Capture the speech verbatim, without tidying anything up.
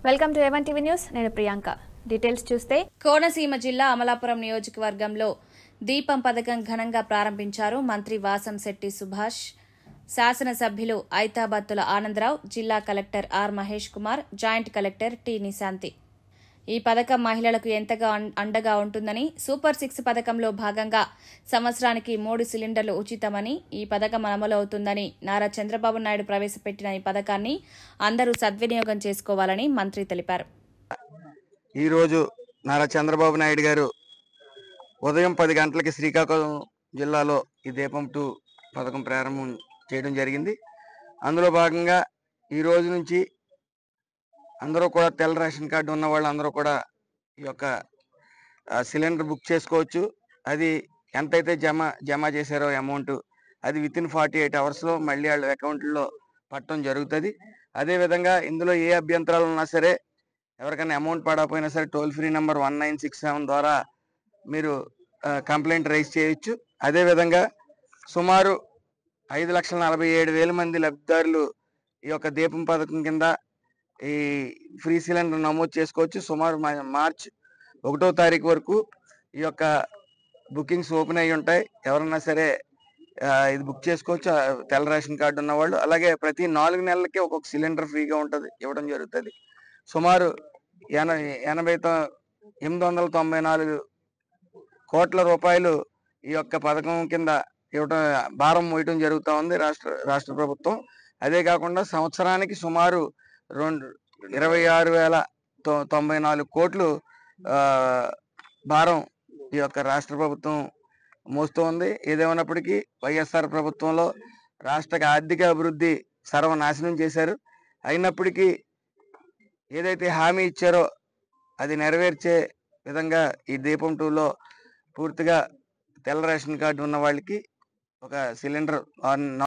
Welcome to A one TV news. నేను Priyanka. Details చూస్తే కోనసీమ జిల్లా అమలాపురం నియోజకవర్గంలో దీపం పథకం ఘనంగా ప్రారంభించారు మంత్రి వాసంశెట్టి సుభాష్. శాసనసభ్యులు ఐతాబత్తుల ఆనందరావు, జిల్లా collector R Mahesh Kumar, joint collector T Nishanthi. ఈ పథకం మహిళలకు ఎంతగా అండగా ఉంటుందని, సూపర్ సిక్స్ పథకంలో భాగంగా సంవత్సరానికి మూడు సిలిండర్లు ఉచితమని, ఈ పథకం అమలవుతుందని, నారా చంద్రబాబు నాయుడు ప్రవేశపెట్టిన ఈ పథకాన్ని అందరూ సద్వినియోగం చేసుకోవాలని మంత్రి తెలిపారు. ఈరోజు నారా చంద్రబాబు నాయుడు గారు ఉదయం పది గంటలకి శ్రీకాకుళం జిల్లాలో ఈ దీపం టూ పథకం ప్రారంభం చేయడం జరిగింది. అందులో భాగంగా ఈ రోజు నుంచి అందరూ కూడా తెల్ల రేషన్ కార్డు ఉన్న వాళ్ళు అందరూ కూడా ఈ యొక్క సిలిండర్ బుక్ చేసుకోవచ్చు. అది ఎంతైతే జమ జమ చేశారో అమౌంట్ అది విత్ ఇన్ ఫార్టీ ఎయిట్ అవర్స్లో మళ్ళీ వాళ్ళ అకౌంట్లో పట్టడం జరుగుతుంది. అదేవిధంగా ఇందులో ఏ అభ్యంతరాలు ఉన్నా సరే, ఎవరికైనా అమౌంట్ పడకపోయినా సరే toll free number one nine six seven ద్వారా మీరు కంప్లైంట్ రైజ్ చేయొచ్చు. అదేవిధంగా సుమారు ఐదు లక్షల నలభై ఏడు వేల మంది లబ్ధిదారులు ఈ యొక్క దీపం పథకం కింద ఈ ఫ్రీ సిలిండర్ నమోదు చేసుకోవచ్చు. సుమారు మార్చ్ ఒకటో తారీఖు వరకు ఈ యొక్క బుకింగ్స్ ఓపెన్ అయ్యి ఉంటాయి. ఎవరన్నా సరే ఇది బుక్ చేసుకోవచ్చు, తెల్ల రేషన్ కార్డు ఉన్నవాళ్ళు. అలాగే ప్రతి నాలుగు నెలలకి ఒక్కొక్క సిలిండర్ ఫ్రీగా ఉంటుంది, ఇవ్వడం జరుగుతుంది. సుమారు ఎనభై ఎనభై ఎనిమిది వందల తొంభై నాలుగు కోట్ల రూపాయలు ఈ యొక్క పథకం కింద ఇవ్వటం భారం మోయటం జరుగుతూ ఉంది రాష్ట్ర రాష్ట్ర ప్రభుత్వం. అదే కాకుండా సంవత్సరానికి సుమారు రెండు ఇరవై ఆరు వేల తొంభై నాలుగు కోట్లు భారం ఈ యొక్క రాష్ట్ర ప్రభుత్వం మోస్తూ ఉంది. ఏదేమైనప్పటికీ వైఎస్ఆర్ ప్రభుత్వంలో రాష్ట్ర ఆర్థిక అభివృద్ధి సర్వనాశనం చేశారు. అయినప్పటికీ ఏదైతే హామీ ఇచ్చారో అది నెరవేర్చే విధంగా ఈ దీపం టూలో పూర్తిగా తెల్ల రేషన్ కార్డు ఉన్న వాళ్ళకి ఒక సిలిండర్